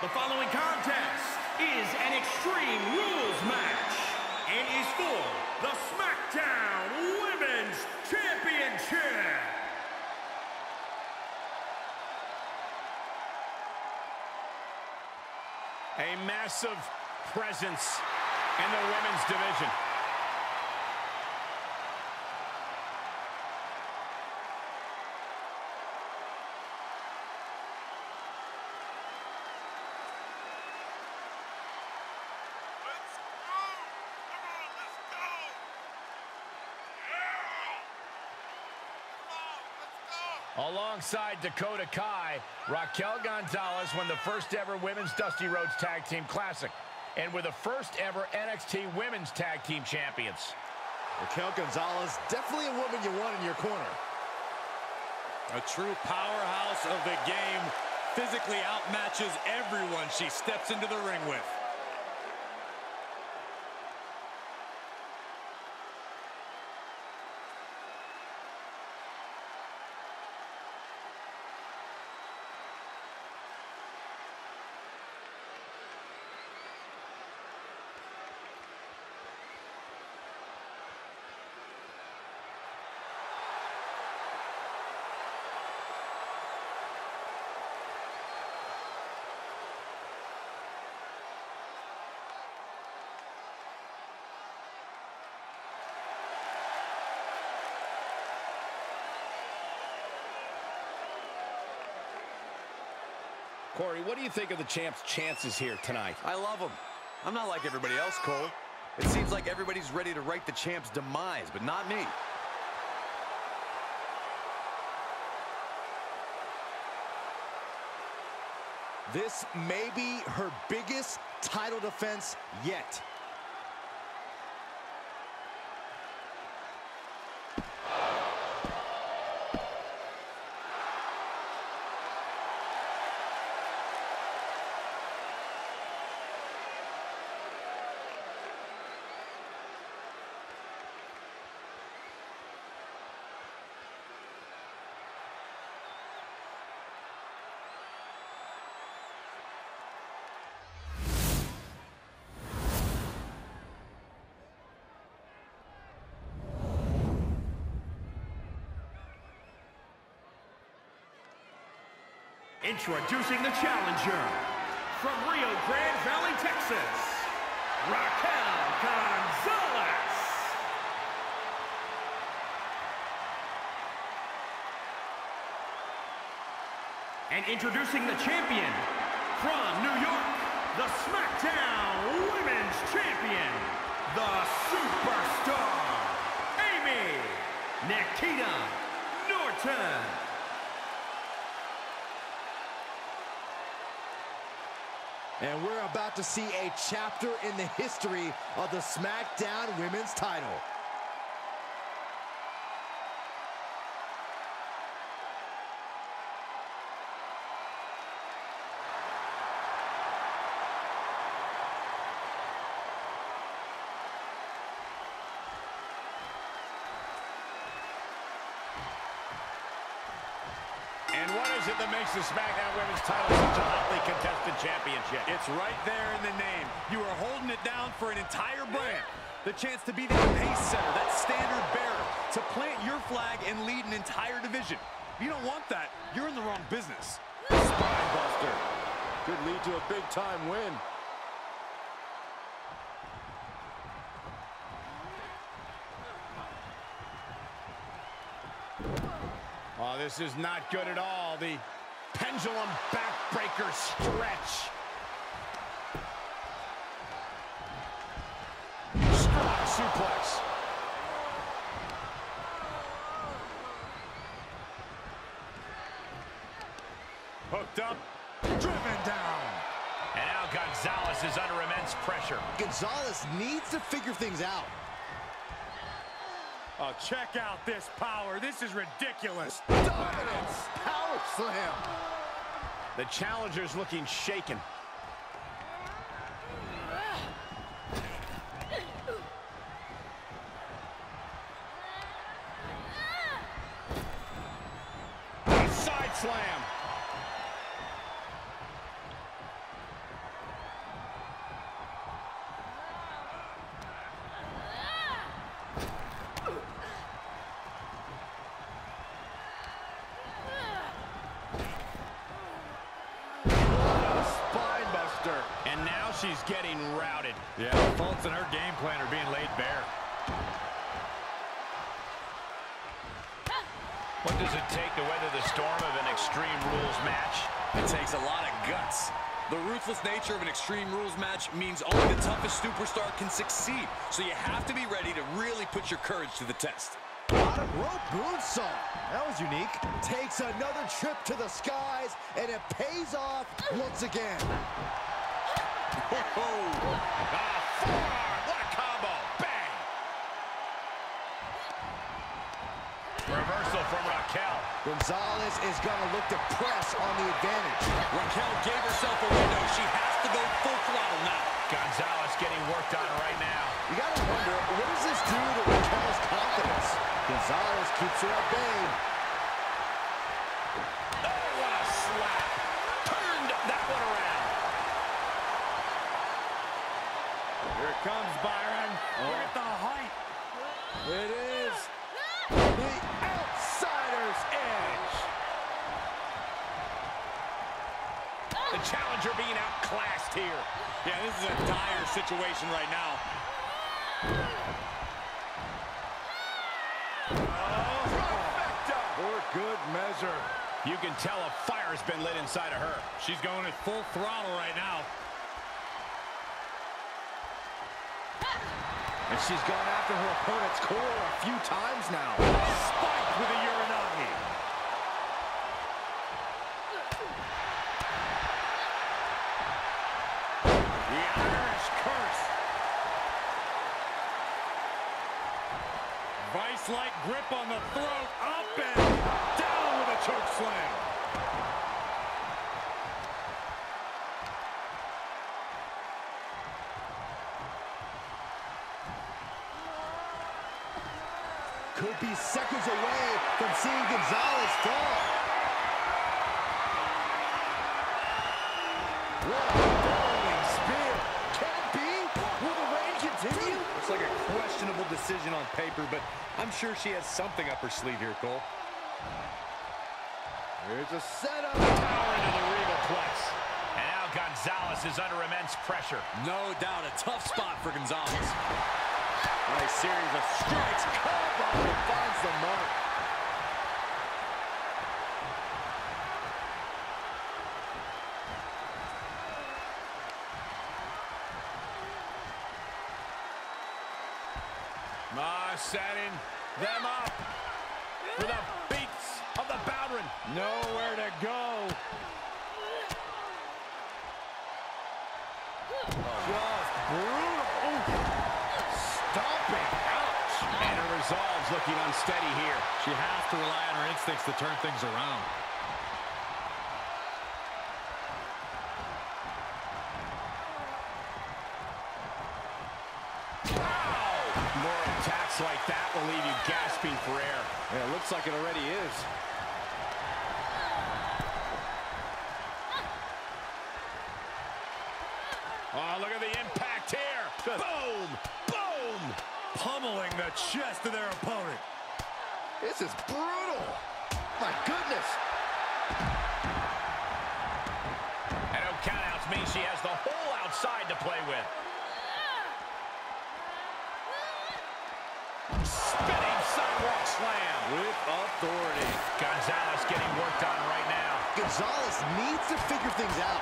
The following contest is an Extreme Rules match and is for the Smackdown Women's Championship. A massive presence in the women's division. Alongside Dakota Kai, Raquel Gonzalez won the first ever Women's Dusty Rhodes Tag Team Classic and were the first ever NXT Women's Tag Team Champions. Raquel Gonzalez, definitely a woman you want in your corner. A true powerhouse of the game, physically outmatches everyone she steps into the ring with. Corey, what do you think of the champ's chances here tonight? I love him. I'm not like everybody else, Cole. It seems like everybody's ready to write the champ's demise, but not me. This may be her biggest title defense yet. Introducing the challenger from Rio Grande Valley, Texas, Raquel Gonzalez. And introducing the champion from New York, the Smackdown Women's Champion, the Superstar, Aimee Nikita Norton. And we're about to see a chapter in the history of the SmackDown Women's title. And what is it that makes the SmackDown Women's title such a hotly contested championship? It's right there in the name. You are holding it down for an entire brand. The chance to be that pace setter, that standard bearer, to plant your flag and lead an entire division. If you don't want that, you're in the wrong business. Spine buster. Could lead to a big-time win. Oh, this is not good at all. The pendulum backbreaker stretch. Strong suplex. Hooked up, driven down. And now Gonzalez is under immense pressure. Gonzalez needs to figure things out. Oh, check out this power. This is ridiculous. Dominance. Power slam. The challenger's looking shaken. Side slam. plan are being laid bare. What does it take to weather the storm of an Extreme Rules match? It takes a lot of guts. The ruthless nature of an Extreme Rules match means only the toughest superstar can succeed. So you have to be ready to really put your courage to the test. Bottom rope moonsault. That was unique. Takes another trip to the skies, and it pays off once again. Forearm, what a combo, bang! Reversal from Raquel. Gonzalez is gonna look to press on the advantage. Raquel gave herself a window. She has to go full throttle now. Gonzalez getting worked on right now. You gotta wonder, what does this do to Raquel's confidence? Gonzalez keeps her at bay. Oh, what a slap. Turned that one around. Here it comes, Byron. Look at the height. It is the outsider's edge. The challenger being outclassed here. Yeah, this is a dire situation right now. For good measure. You can tell a fire's been lit inside of her. She's going at full throttle right now. And she's gone after her opponent's core a few times now. Spiked with a Uranagi. The Irish curse. Vice-like grip on the throat. Up and down with a choke slam. Could be seconds away from seeing Gonzalez fall. What a falling spear. Can it be? Will the reign continue? Looks like a questionable decision on paper, but I'm sure she has something up her sleeve here, Cole. Here's a setup. Power into the regal plex. And now Gonzalez is under immense pressure. No doubt a tough spot for Gonzalez. Nice series of strikes. Combo finds the mark. Setting them up for the beats of the Bowdron. Nowhere to go. Just brutal. Stomping. Ouch. And her resolve's looking unsteady here. She has to rely on her instincts to turn things around. Like that will leave you gasping for air. Yeah, it looks like it already is. Oh, look at the impact here. Boom! Boom! Pummeling the chest of their opponent. This is brutal. My goodness. And no countouts means she has the whole outside to play with. Spinning sidewalk slam. With authority. Gonzalez getting worked on right now. Gonzalez needs to figure things out.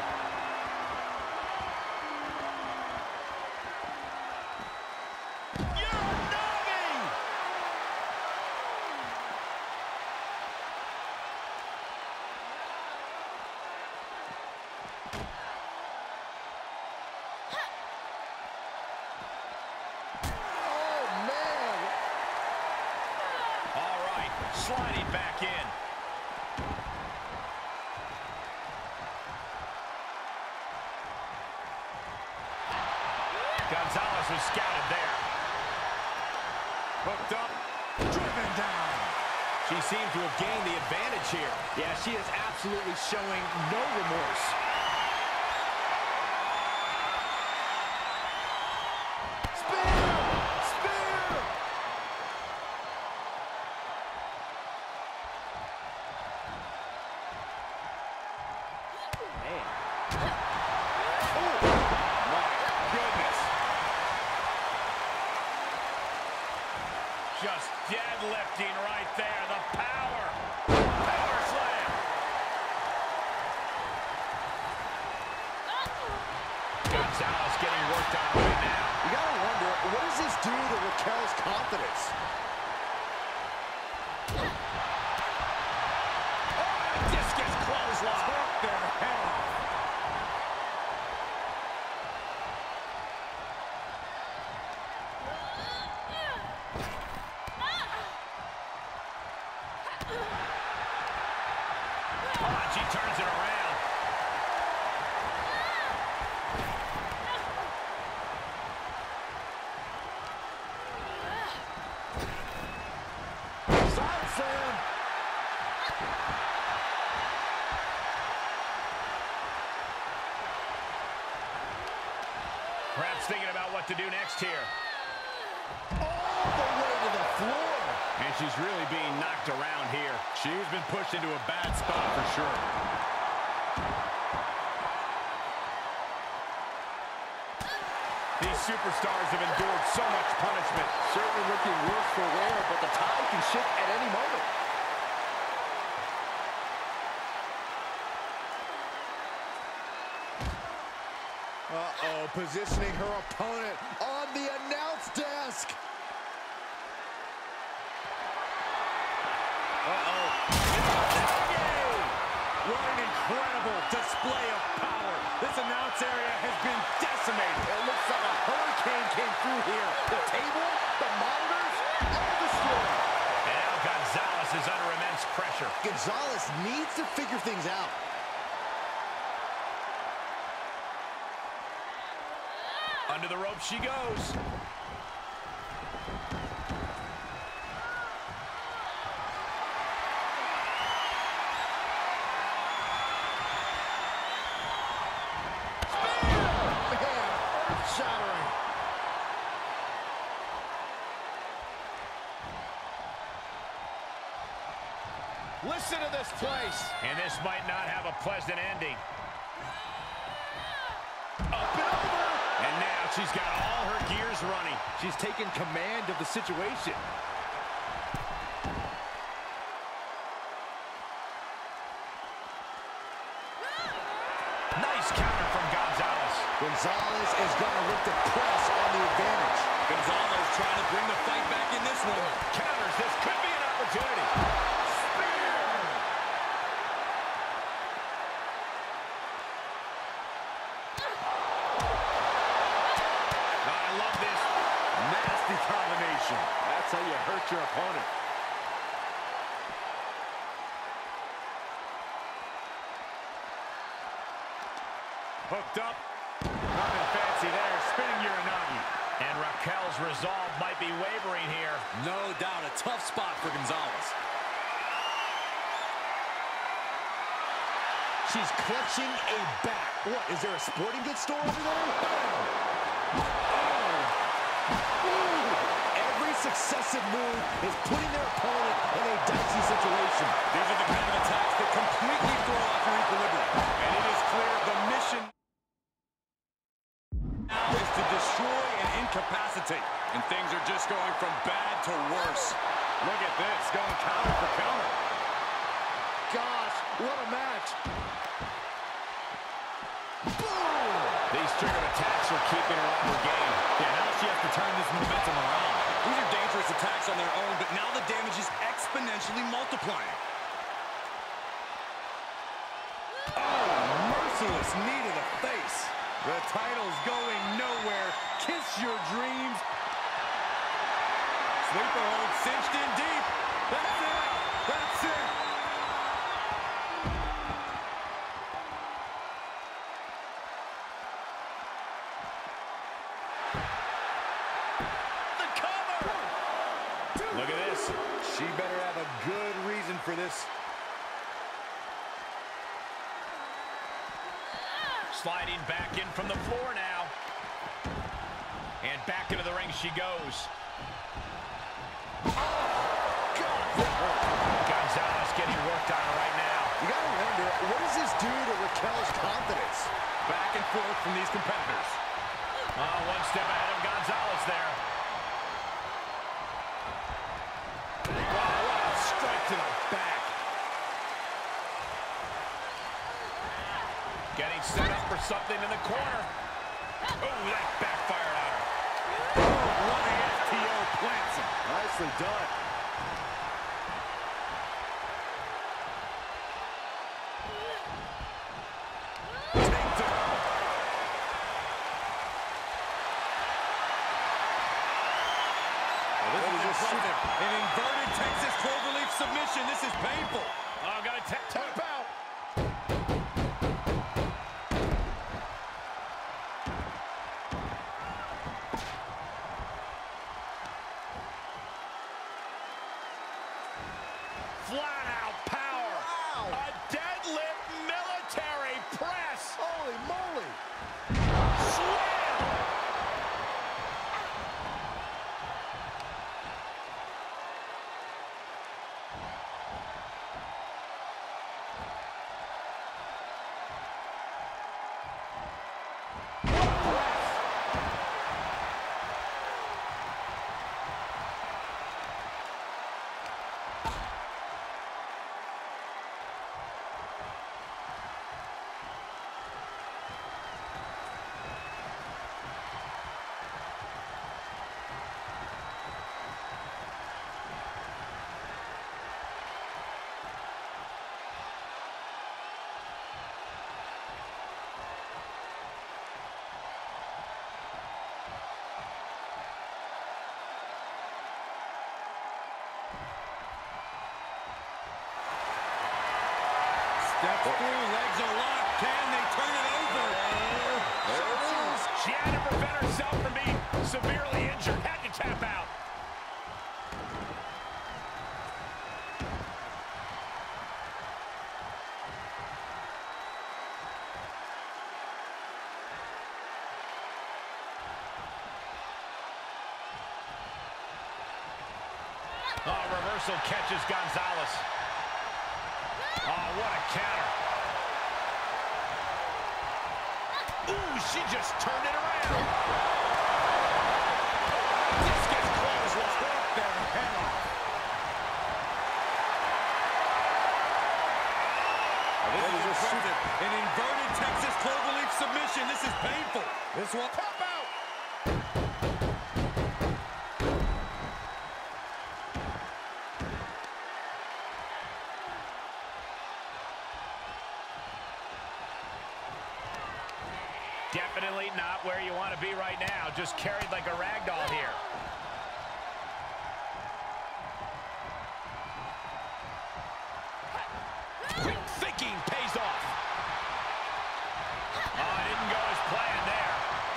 Sliding back in. Gonzalez was scouted there. Hooked up, driven down. She seemed to have gained the advantage here. Yeah, she is absolutely showing no remorse. just deadlifting right there. The power. Power slam. Gonzalez getting worked on right now. You gotta wonder, what does this do to Raquel's confidence? Oh, discus clothesline. Took their head off. She turns it around. Side slam. Perhaps thinking about what to do next here. All the way to the floor. And she's really being knocked around here. She's been pushed into a bad spot for sure. These superstars have endured so much punishment. Certainly looking worse for wear, but the tide can shift at any moment. Uh-oh, positioning her opponent on the announce desk. Uh-oh. What an incredible display of power. This announce area has been decimated. It looks like a hurricane came through here. The table, the monitors, all destroyed. And now Gonzalez is under immense pressure. Gonzalez needs to figure things out. Under the rope she goes. Shattering. Listen to this place. And this might not have a pleasant ending. Up and over. And now she's got all her gears running. She's taken command of the situation. Nice counter from Gonzalez. Gonzalez is going to look to press on the advantage. Gonzalez trying to bring the fight back in this one. Counters. This could be an opportunity. I love this. Nasty combination. That's how you hurt your opponent. Hooked up. Nothing fancy there. Spinning Uranagi. And Raquel's resolve might be wavering here. No doubt a tough spot for Gonzalez. She's clutching a bat. What, is there a sporting goods store over there? Every successive move is putting their opponent in a dicey situation. These are the kind of attacks that completely throw off your equilibrium. And it is clear the mission now is to destroy and incapacitate. And things are just going from bad to worse. Look at this, going counter for counter. Gosh, what a match. Boom! These triggered attacks are keeping her on her game. Yeah, now she has to turn this momentum around. These are dangerous attacks on their own, but now the damage is exponentially multiplying. Oh, merciless knee to the face. The title's going nowhere. Kiss your dreams. Sleeper hold cinched in deep. That's it. That's it. The cover! Look at this. She better have a good reason for this. Sliding back in from the floor now. And back into the ring she goes. Gonzalez getting worked on right now. You gotta wonder, what does this do to Raquel's confidence? Back and forth from these competitors. One step ahead of Gonzalez there. Getting set up for something in the corner. Oh, that backfired on her. Oh, what a FTO plants him. Nicely done. An inverted Texas cloverleaf submission. This is painful. Oh, got to tap out. Flat out power. Wow. A deadlift military press. Holy moly. Slam. Steps through, legs are locked. Can they turn it over? There it is. She had to prevent herself from being severely injured. Had to tap out. Oh, reversal catches Gonzalez. Oh, what a counter. Ooh, she just turned it around. This gets clothesline. Took their head off. This is impressive. An inverted Texas cloverleaf submission. This is painful. This one. Tap out. Definitely not where you want to be right now. Just carried like a rag doll here. Quick thinking pays off. Oh, it didn't go as planned there.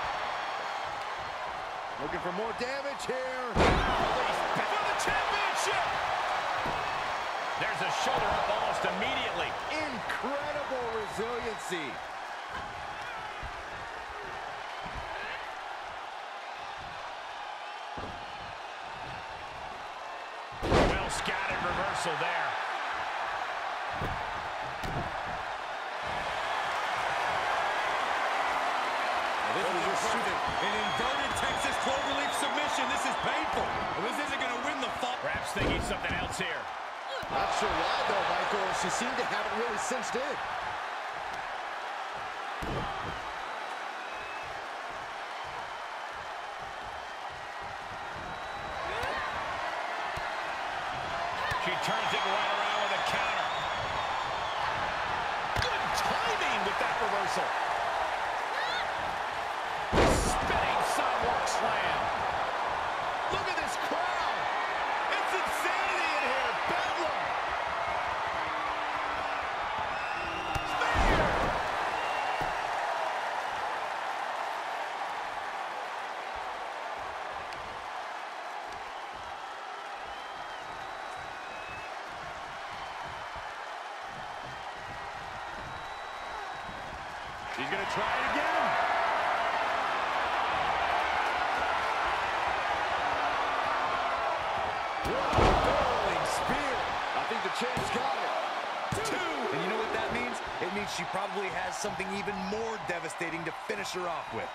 Looking for more damage here. For the championship. There's a shoulder up almost immediately. Incredible resiliency. Scattered reversal there. This is impressive. An inverted Texas cloverleaf submission. This is painful. This isn't going to win the fight. Perhaps thinking something else here. Not sure why, though, Michael. She seemed to have it really cinched in. She turns it right around with a counter. Good timing with that reversal. Spinning sidewalk slam. Look at this crowd. It's insanity in here. Bedlam. Spear. He's going to try it again. Rolling spear. I think the champ's got it. 2. And you know what that means? It means she probably has something even more devastating to finish her off with.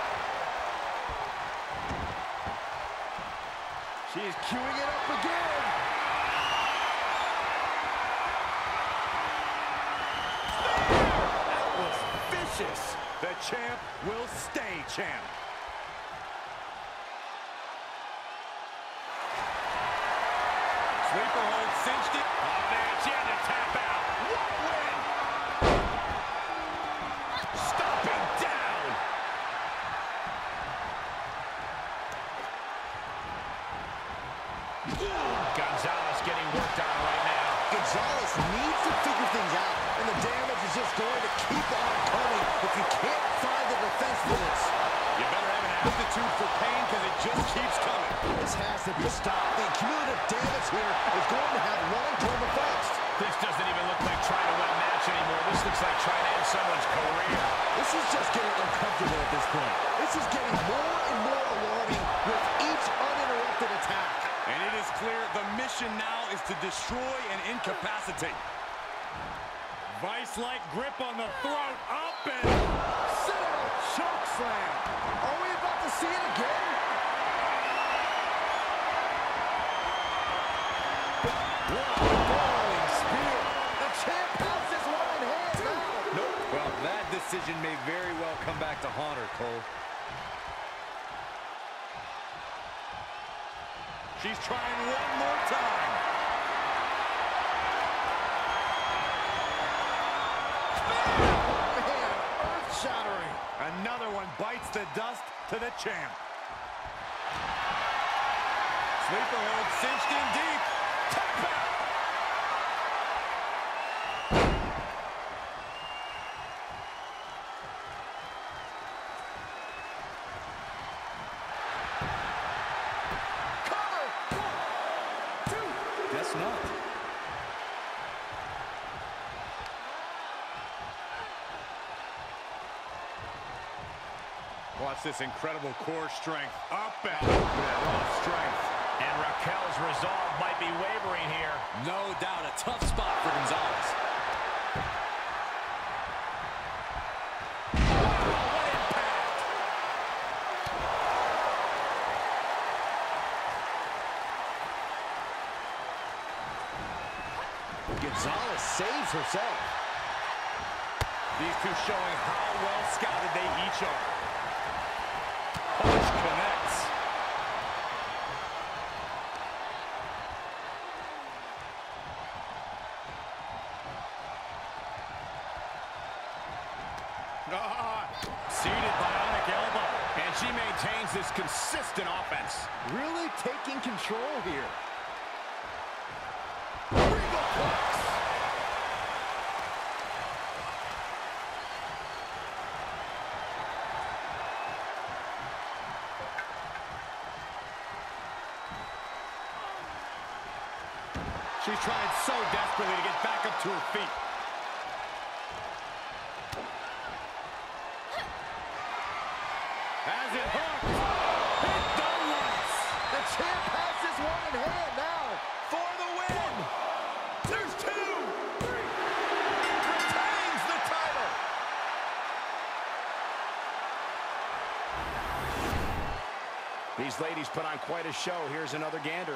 She's queuing it up again. vicious. The champ will stay champ. Sleeper hold, cinched it. Oh, man, she had to tap out. What a win! Stomping down. Gonzalez getting worked on right now. Gonzalez needs to figure things out, and the damage is just going to keep on coming if you can't find the defense minutes. You better have an aptitude for pain because it just keeps coming. This has to be stopped. The cumulative damage here is going to have long-term effects. This doesn't even look like trying to win a match anymore. This looks like trying to end someone's career. This is just getting uncomfortable at this point. This is getting more and more alarming with each uninterrupted attack. And it is clear the mission now is to destroy and incapacitate. Vice-like grip on the throat, up and sit-out choke slam. Are we about to see it again? Rolling spear. The champ has this one in hand now. Nope. Well, that decision may very well come back to haunt her, Cole. She's trying one more time. Man, earth-shattering. Another one bites the dust to the champ. Sleeper hold cinched in deep. Tap out. Guess not. Watch this incredible core strength. Up and off strength. And Raquel's resolve might be wavering here. No doubt, a tough spot for Gonzalez. What impact! Gonzalez saves herself. These two showing how well scouted they each are. Punch connects. Seated bionic elbow. And she maintains this consistent offense. Really taking control here. She's trying so desperately to get back up to her feet. Has it hooked. Hit the lights. The champ has this one in hand now. For the win. There's two. Three. Retains the title. These ladies put on quite a show. Here's another gander.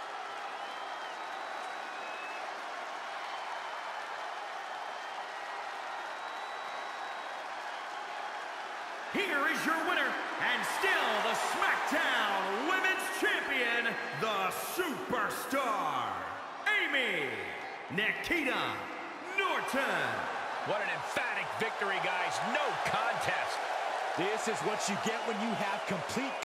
Here is your winner, and still the Smackdown Women's Champion, the Superstar, Aimee Nikita Norton. What an emphatic victory, guys. No contest. This is what you get when you have complete